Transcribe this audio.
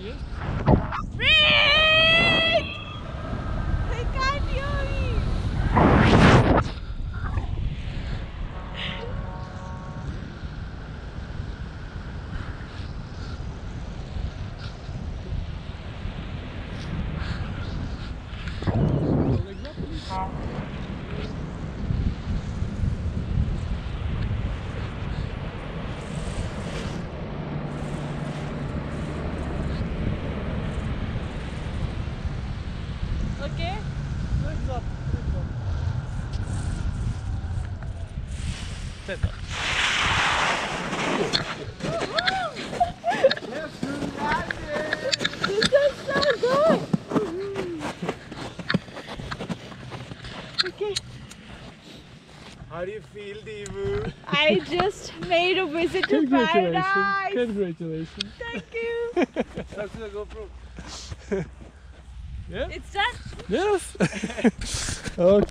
Rick! I can't hear you. Okay? Good job. Good job. This is so good. Okay. How do you feel, Devu? I just made a visit to paradise. Congratulations. Thank you. That's the GoPro. Yeah? It's done. Yes. Okay.